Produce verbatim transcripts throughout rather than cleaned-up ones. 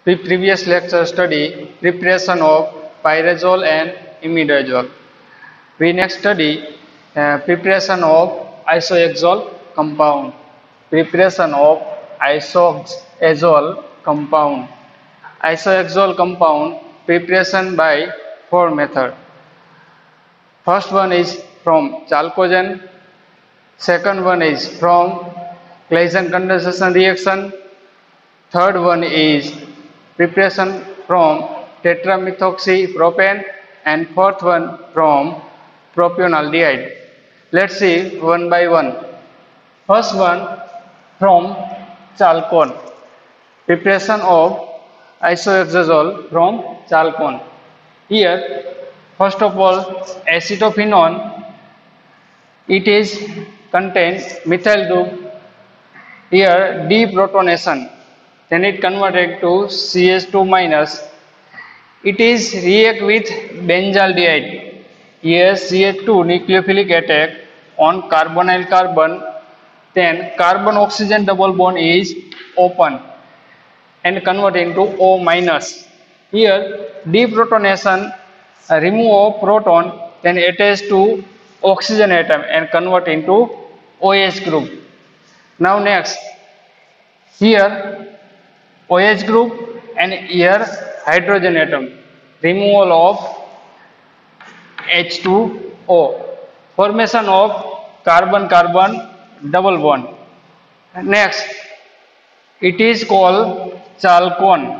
We previous lecture study preparation of pyrazole and imidazole. We next study uh, preparation of isoazole compound. Preparation of isoazole compound. Isoazole compound preparation by four method. First one is from chalcogen. Second one is from Claisen condensation reaction. Third one is preparation from tetramethoxypropane, and fourth one from propionaldehyde. Let's see one by one. First one from chalcone. Preparation of isohexazole from chalcone. Here, first of all, acetophenone. It is contains methyl group. Here, deprotonation. Then it converted to C H two minus. It is react with benzaldehyde. Here C H two nucleophilic attack on carbonyl carbon. Then carbon oxygen double bond is open and convert into O minus. Here deprotonation, uh, remove of proton, then attach to oxygen atom and convert into OH group. Now next, here OH group and here hydrogen atom, removal of H two O, formation of carbon carbon double bond. Next, it is called chalcone.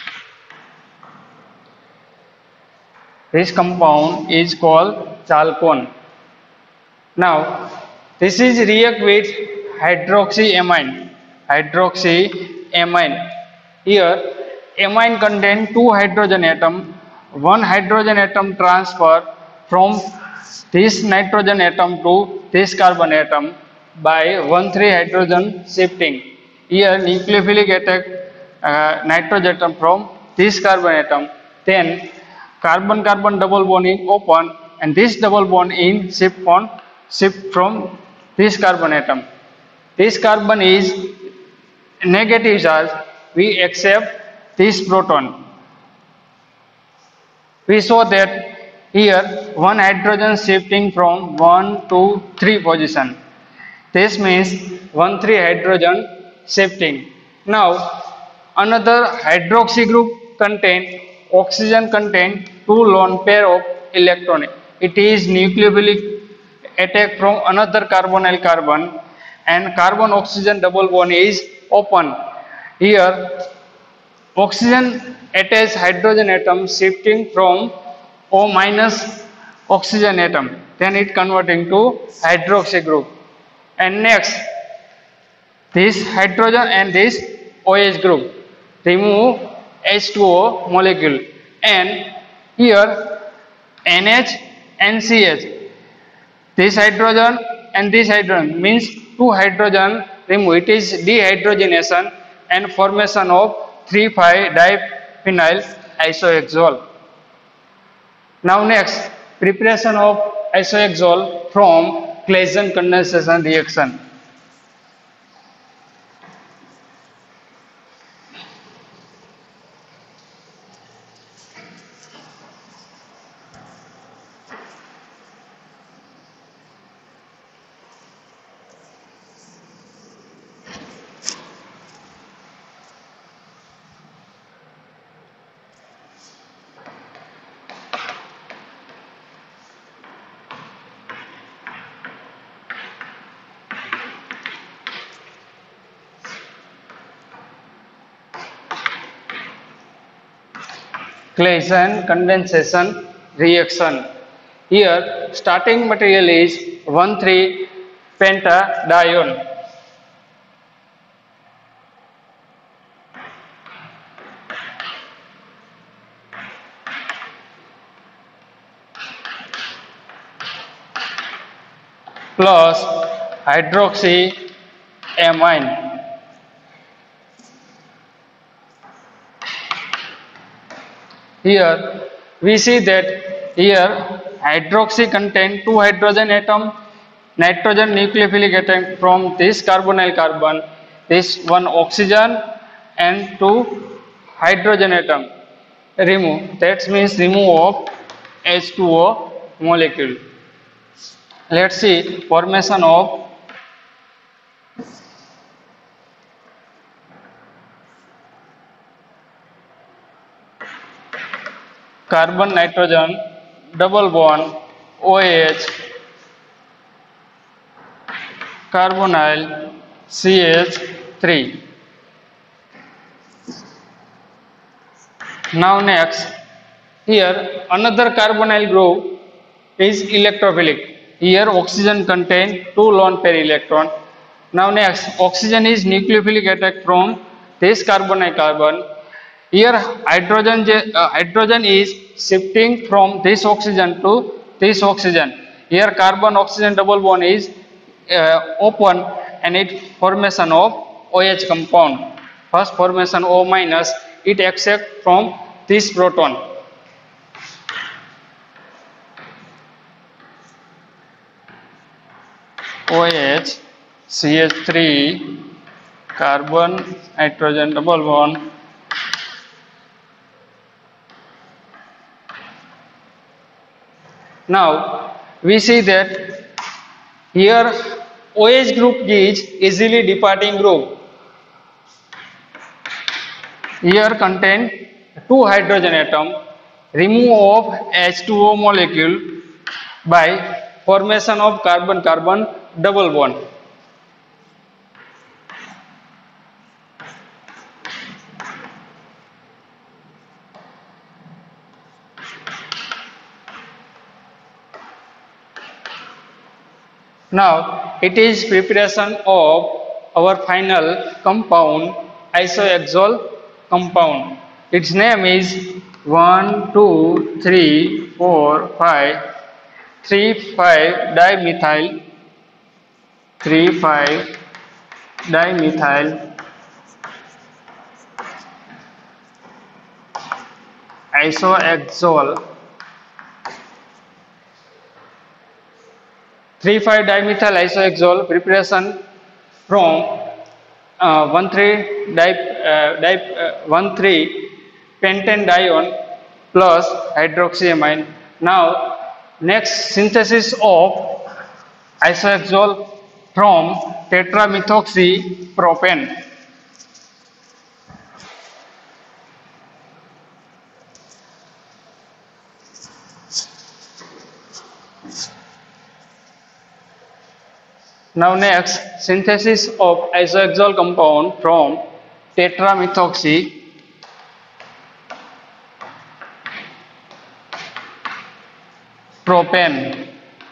This compound is called chalcone. Now this is react with hydroxyamine. Hydroxyamine. Here amine contain two hydrogen atom. One hydrogen atom transfer from this nitrogen atom to this carbon atom by one three hydrogen shifting. Here nucleophilic attack uh, nitrogen atom from this carbon atom. Then carbon carbon double bond is open and this double bond in shift on shift from this carbon atom. This carbon is negative charge. We accept this proton. We saw that here one hydrogen shifting from one to three position. This means one three hydrogen shifting. Now another hydroxy group contain oxygen contain two lone pair of electron. It is nucleophilic attack from another carbonyl carbon and carbon oxygen double bond is open. Here oxygen attached hydrogen atom shifting from O minus oxygen atom, then it converting to hydroxy group. And next, this hydrogen and this OH group, remove H two O molecule, and here N H and C H. This hydrogen and this hydrogen means two hydrogen remove. It is dehydrogenation and formation of three five diphenyl isohexol. Now next, preparation of isohexol from Claisen condensation reaction. Claisen condensation reaction. Here starting material is one three pentadiene. Plus hydroxyamine. Here we see that here hydroxy contain two hydrogen atom, nitrogen nucleophilic atom from this carbonyl carbon, this one oxygen and two hydrogen atom remove, that means remove of H two O molecule. Let's see formation of carbon nitrogen double bond OH carbonyl C H three. Now next, here another carbonyl group is electrophilic. Here oxygen contain two lone pair electron. Now next, oxygen is nucleophilic attack from this carbonyl carbon. Here hydrogen uh, hydrogen is shifting from this oxygen to this oxygen. Here carbon oxygen double bond is uh, open and it formation of OH compound. First formation O minus, it accept from this proton. OH C H three carbon nitrogen double bond. Now we see that here OH group is easily departing group. Here contain two hydrogen atom, remove of H two O molecule by formation of carbon carbon double bond. Now it is preparation of our final compound, isoaxole compound. Its name is one, two, three, four, five, three, five dimethyl, three, five dimethyl isoaxole, three five dimethyl isoaxole preparation from uh, one three di, uh, di, uh, one three pentane dione plus hydroxyamine. Now next, synthesis of isoaxole from tetramethoxypropane. Now next, synthesis of isoaxole compound from tetramethoxy propane.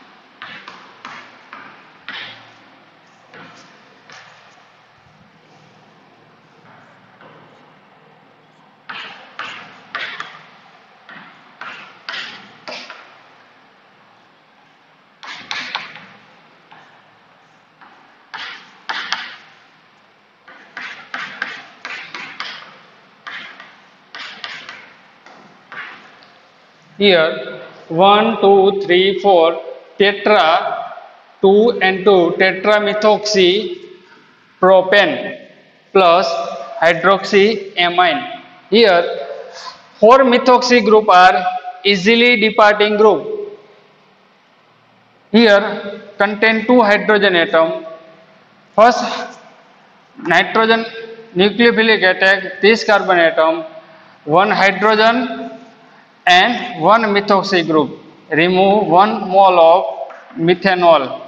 Here one, two, three, four tetra, two and two tetramethoxy propane plus hydroxyamine. Here four methoxy group are easily departing group. Here contain two hydrogen atom. First nitrogen nucleophilic attack this carbon atom, one hydrogen and one methoxy group. Remove one mole of methanol.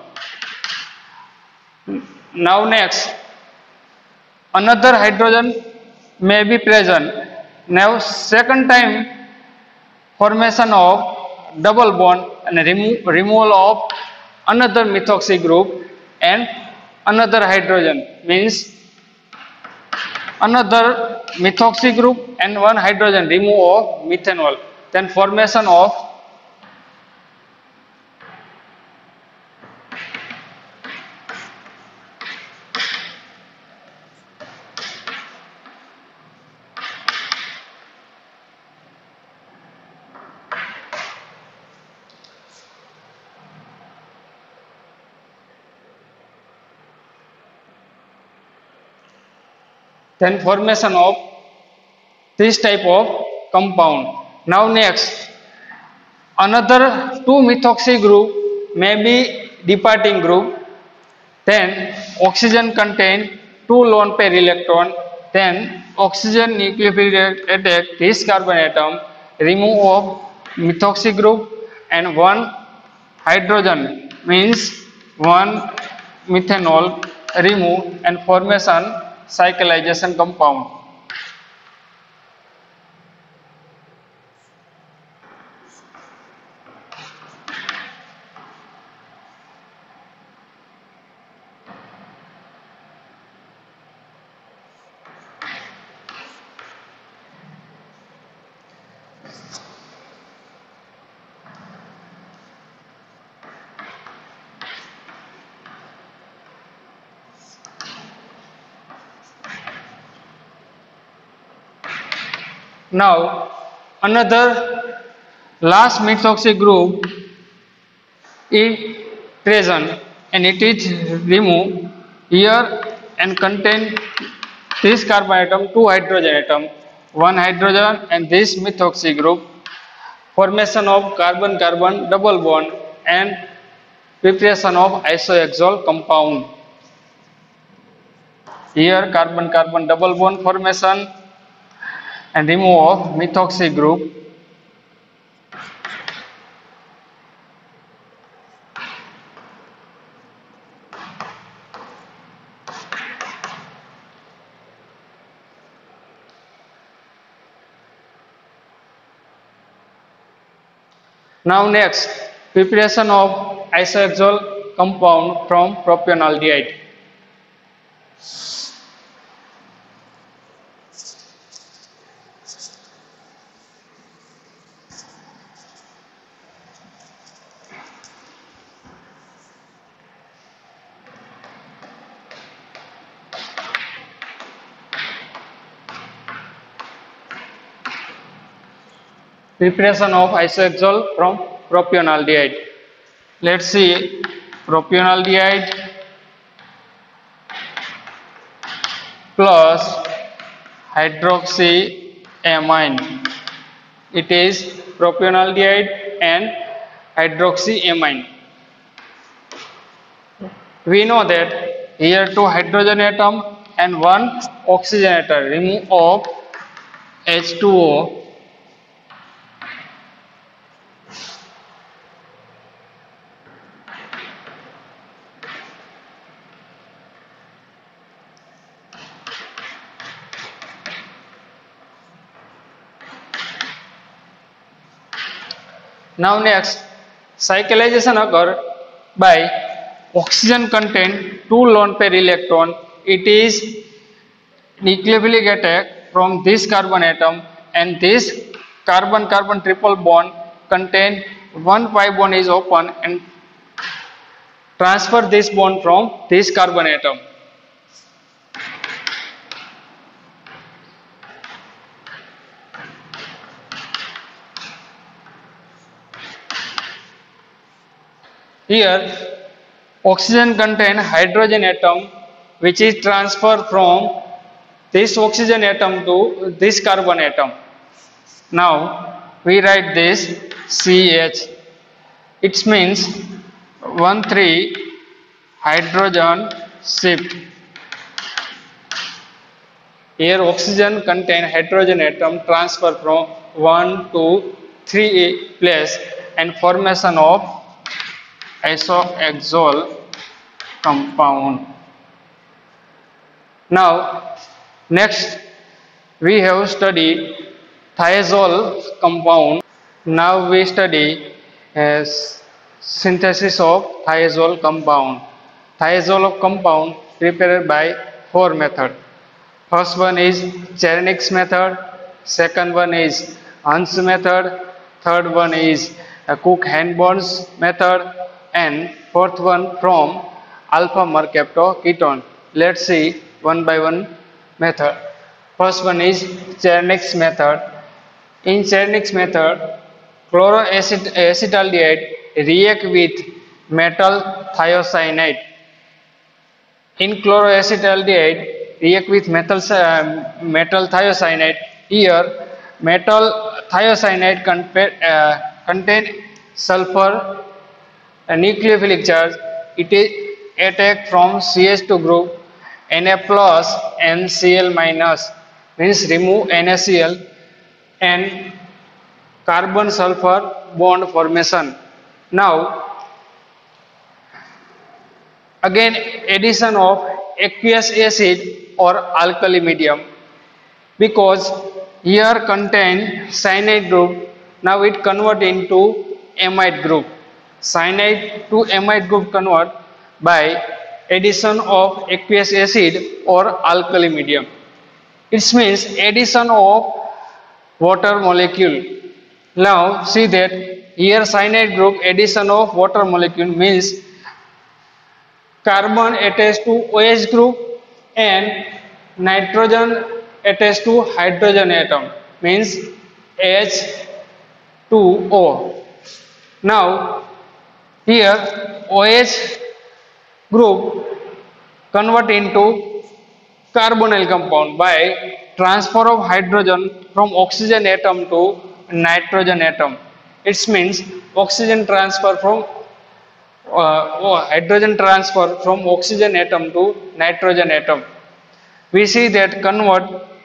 Now next, another hydrogen may be present. Now second time formation of double bond and remo removal of another methoxy group and another hydrogen, means another methoxy group and one hydrogen remove of methanol. Then formation of then formation of this type of compound. Now next, another two methoxy group may be departing group. Then oxygen contain two lone pair electron. Then oxygen nucleophilic attack this carbon atom, remove of methoxy group and one hydrogen means one methanol remove and formation cyclization compound. Now another last methoxy group is present and it is removed here and contain this carbon atom, two hydrogen atom, one hydrogen and this methoxy group, formation of carbon carbon double bond and preparation of isoaxole compound. Here carbon carbon double bond formation and remove of methoxy group. Now next, preparation of isoaxole compound from propionaldehyde. Preparation of isoaxole from propionaldehyde. Let's see propionaldehyde plus hydroxyamine. It is propionaldehyde and hydroxyamine. We know that here two hydrogen atom and one oxygen atom, remove of H two O. Now next, cyclization occur by oxygen contain two lone pair electron. It is nucleophilic attack from this carbon atom and this carbon carbon triple bond contain one pi bond is open and transfer this bond from this carbon atom. Here oxygen contain hydrogen atom which is transferred from this oxygen atom to this carbon atom. Now we write this C H. It means one three hydrogen shift. Here oxygen contain hydrogen atom transfer from one to three place and formation of isoaxole compound. Now next we have studied thiazole compound. Now we study as synthesis of thiazole compound. Thiazole compound prepared by four method. First one is Chernyk's method, second one is Hans method, third one is Cook-Hanborn's method, and fourth one from alpha mercapto ketone. Let's see one by one method. First one is Chernyk's method. In Chernyk's method, chloroacetaldehyde react with metal thiocyanate. In chloroacetaldehyde react with metal uh, metal thiocyanate Here, metal thiocyanide contain, uh, contain sulfur a nucleophilic charge. It is attack from C H two group Na plus and Cl minus, means remove NaCl and carbon sulfur bond formation. Now again addition of aqueous acid or alkali medium, because here contain cyanide group. Now it convert into amide group. Cyanide to amide group convert by addition of aqueous acid or alkali medium. It means addition of water molecule. Now see that here cyanide group addition of water molecule means carbon attached to OH group and nitrogen attached to hydrogen atom, means H two O. Now here OH group convert into carbonyl compound by transfer of hydrogen from oxygen atom to nitrogen atom. It means oxygen transfer from uh, oh, hydrogen transfer from oxygen atom to nitrogen atom. We see that convert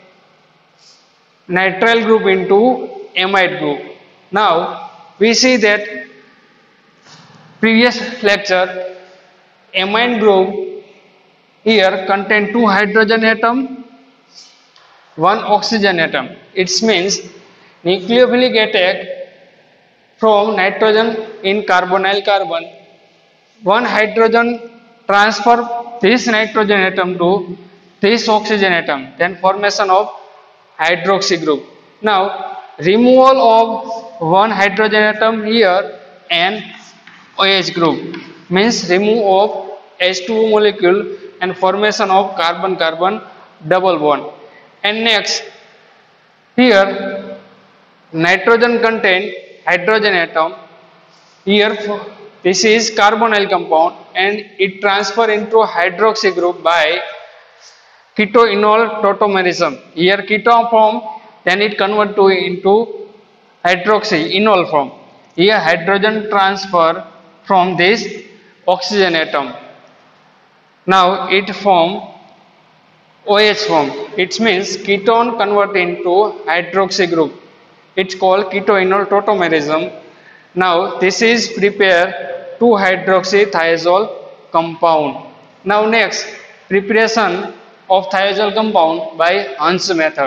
nitrile group into amide group. Now we see that previous lecture amine group here contain two hydrogen atom, one oxygen atom. It means nucleophilic attack from nitrogen in carbonyl carbon. One hydrogen transfer this nitrogen atom to this oxygen atom, then formation of hydroxy group. Now removal of one hydrogen atom here and OH group means remove of H two O molecule and formation of carbon carbon double bond. And next here nitrogen contain hydrogen atom. Here this is carbonyl compound and it transfer into hydroxy group by ketoenol tautomerism. Here ketone form, then it convert to into hydroxy enol form. Here hydrogen transfer from this oxygen atom. Now it form OH form. It means ketone convert into hydroxy group. It's called ketoenol tautomerism. Now this is prepare two hydroxy thiazole compound. Now next preparation of thiazole compound by Hans method.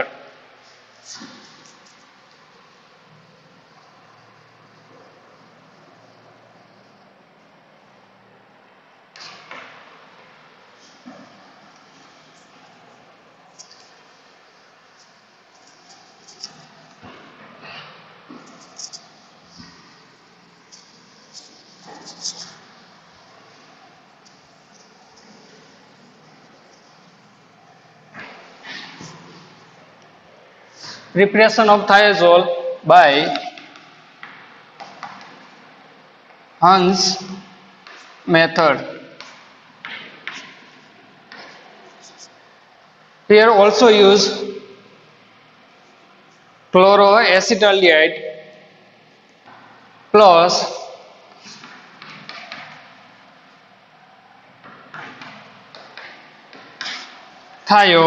Preparation of thiazole by Hans method. Here also use chloroacetaldehyde plus thio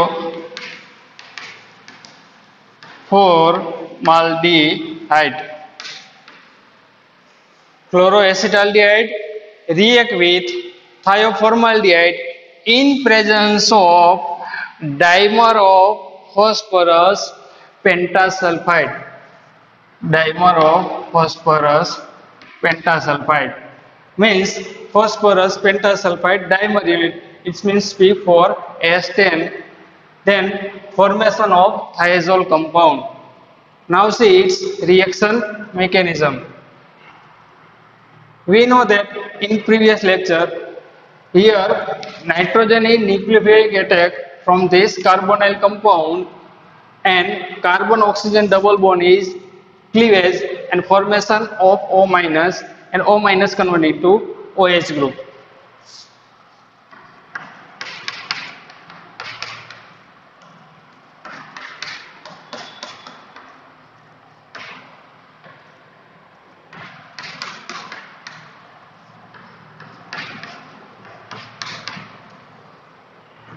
formaldehyde. Chloroacetaldehyde react with thioformaldehyde in presence of dimer of phosphorus pentasulfide. Dimer of phosphorus pentasulfide means phosphorus pentasulfide dimer unit. It means P four S ten. Then formation of thiazole compound. Now see its reaction mechanism. We know that in previous lecture here nitrogen is nucleophilic attack from this carbonyl compound and carbon oxygen double bond is cleavage and formation of O minus and O minus converted to OH group.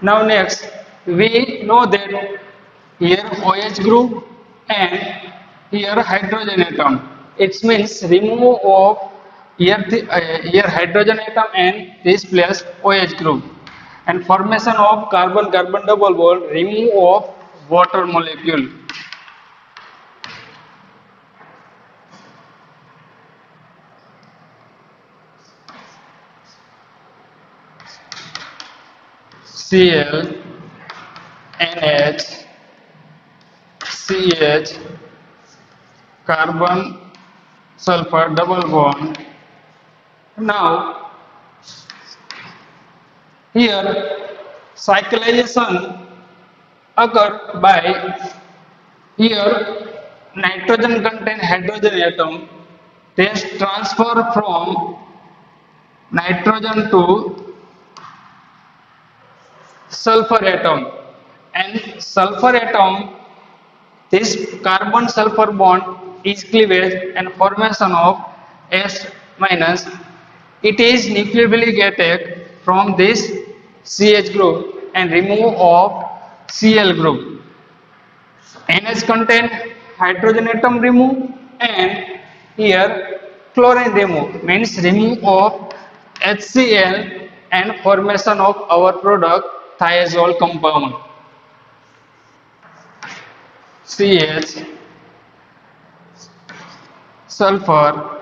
Now next, we know that here OH group and here hydrogen atom. It means remove of here, the, uh, here hydrogen atom and this place OH group. And formation of carbon-carbon double bond, remove of water molecule. Cl, NH, CH, carbon, sulfur, double bond. Now, here cyclization occur by here nitrogen contain hydrogen atom, they transfer from nitrogen to sulfur atom, and sulfur atom, this carbon sulfur bond is cleavage and formation of S minus. It is nucleophilic attack from this C H group and remove of Cl group. N H contain hydrogen atom remove and here chlorine remove, means remove of HCl and formation of our product thiazole compound. C H, sulfur,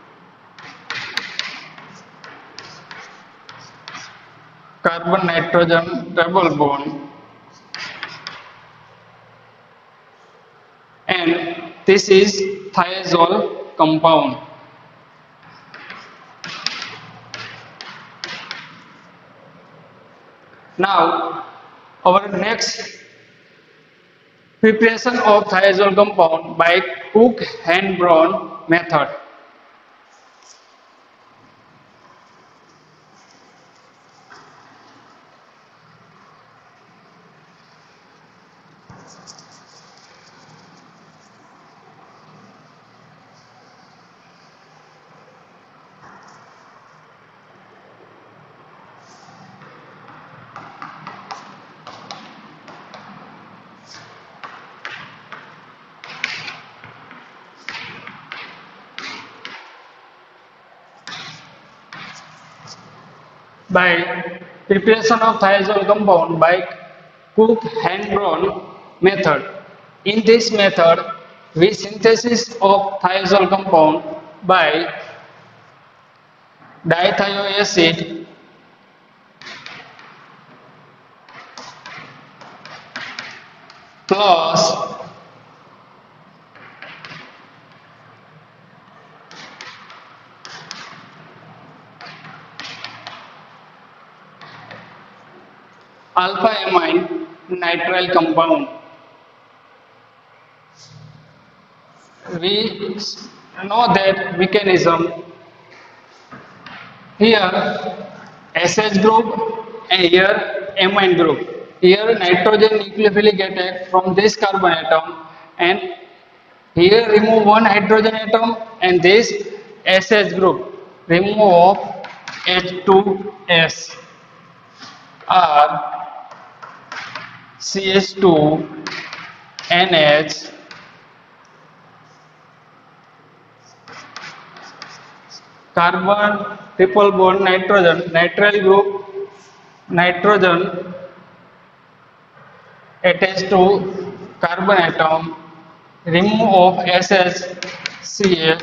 carbon nitrogen double bond, and this is thiazole compound. Now our next preparation of thiazole compound by Cook-Hanbrun method. By preparation of thiazole compound by Cook-Hanbrun method. In this method, we synthesis of thiazole compound by dithioacid plus alpha amine nitrile compound. We know that mechanism. Here S H group and here amine group. Here nitrogen nucleophilic attack from this carbon atom, and here remove one hydrogen atom and this S H group, remove of H two S or C H two N H carbon triple bond nitrogen nitrile group, nitrogen attached to carbon atom, remove of S H C H,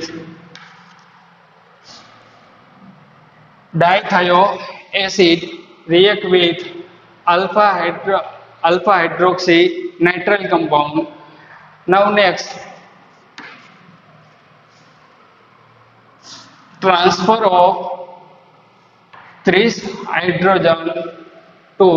dithioacid react with alpha hydro alpha hydroxy nitrile compound. Now next, transfer of three hydrogen to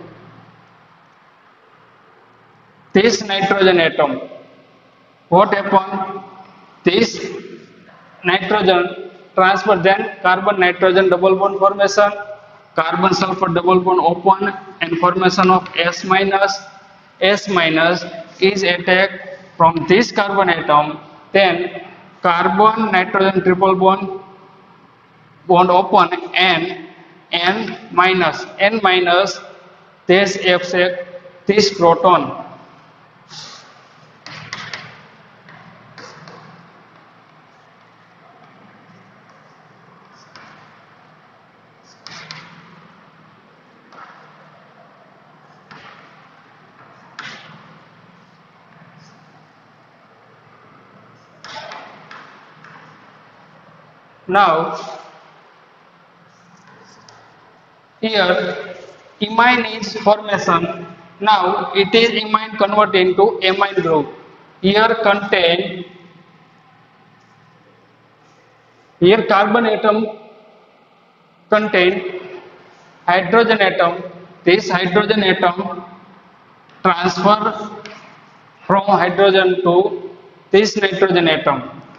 this nitrogen atom. What happened? This nitrogen transfer, then carbon nitrogen double bond formation, carbon sulfur double bond open and formation of S minus. S minus is attacked from this carbon atom, then carbon nitrogen triple bond bond open and N minus. N minus तेईस एक्सेक तीस proton. Now here imine is formation. Now it is imine converted into amine group. Here contain here carbon atom contain hydrogen atom. This hydrogen atom transfer from hydrogen to this nitrogen atom.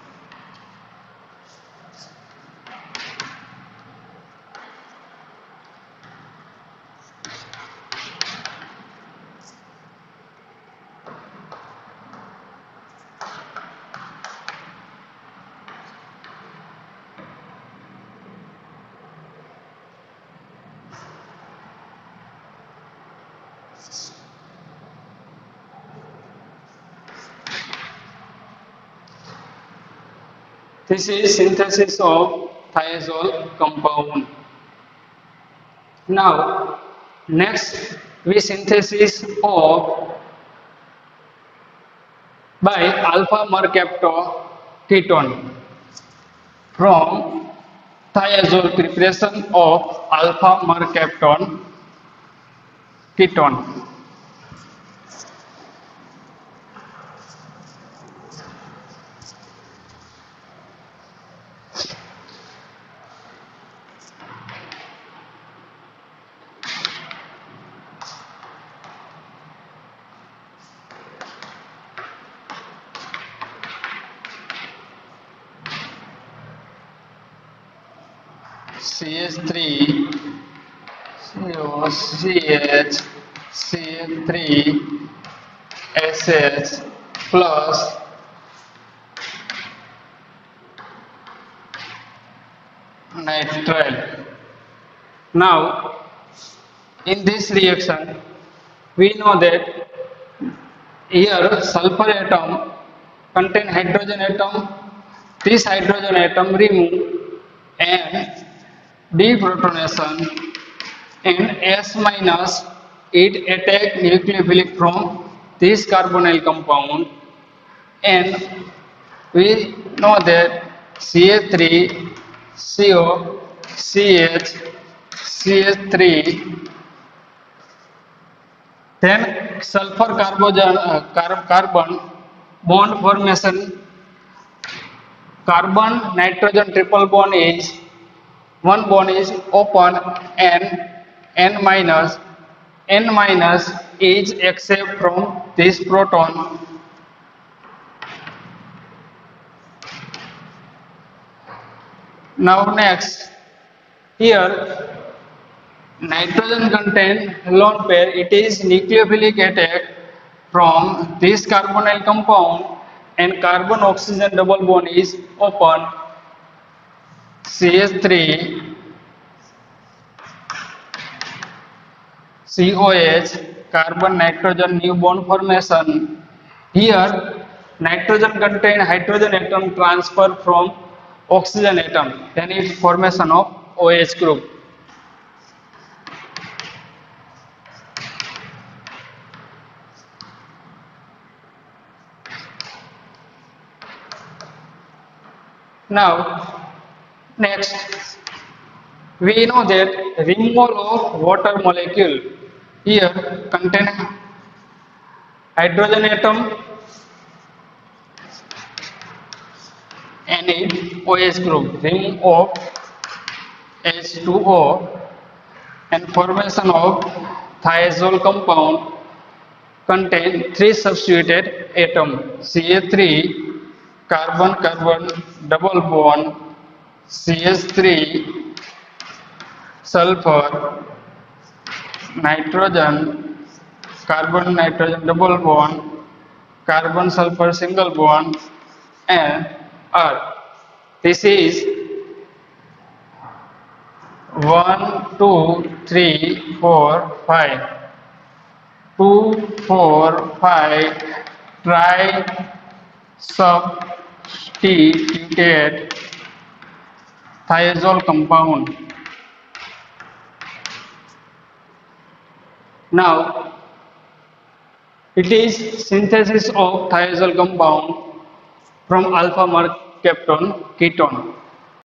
This is synthesis of thiazole compound. Now, next we synthesis of by alpha mercaptoketone from thiazole preparation of alpha mercaptone ketone. C H three C O C H C H three S H plus nitrile. Now in this reaction we know that here sulfur atom contain hydrogen atom. This hydrogen atom remove and deprotonation and S minus it attack nucleophilic from this carbonyl compound, and we know that C H three C O C H C H three then sulfur carbon uh, car carbon bond formation. Carbon nitrogen triple bond is one bond is open and N minus N minus is accept from this proton. Now next here nitrogen contain lone pair. It is nucleophilic attack from this carbonyl compound and carbon oxygen double bond is open. C H three C O H carbon nitrogen new bond formation. Here nitrogen contain hydrogen atom transfer from oxygen atom, then it formation of OH group. Now next we know that removal of water molecule. Here contain hydrogen atom and it OH group, remove of H two O and formation of thiazole compound contain three substituted atom C H three carbon carbon double bond C H three sulfur nitrogen carbon nitrogen double bond carbon sulfur single bond and earth. This is one two three four five two, four, five trisubstituted thiazole compound. Now, it is synthesis of thiazole compound from alpha mercaptan ketone.